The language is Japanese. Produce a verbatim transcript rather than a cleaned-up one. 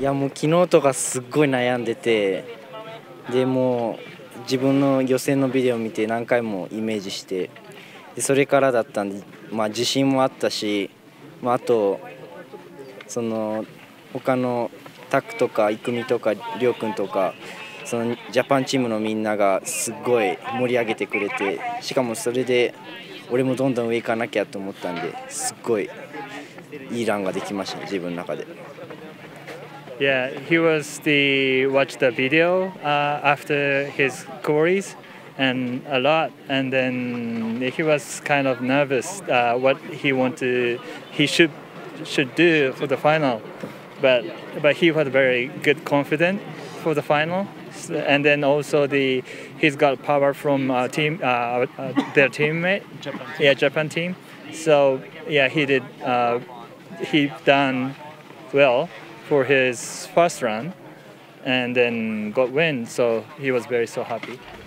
やもう昨日とかすっごい悩んでて、でもう自分の予選のビデオを見て何回もイメージして、でそれからだったんで、まあ、自信もあったし、まあ、あとその他のタクとか郁美とか亮君とかそのジャパンチームのみんながすっごい盛り上げてくれて、しかもそれで俺もどんどん上行かなきゃと思ったんで、すっごいいいランができましたね、自分の中で。 Yeah, he was the watch the video uh, after his queries and a lot, and then he was kind of nervous uh, what he want to he should should do for the final, but but he was very good confident for the final, and then also the he's got power from uh, team uh, uh, their teammate, Japan team. yeah Japan team, so yeah he did uh, he done well for his first run and then got win, so he was very so happy.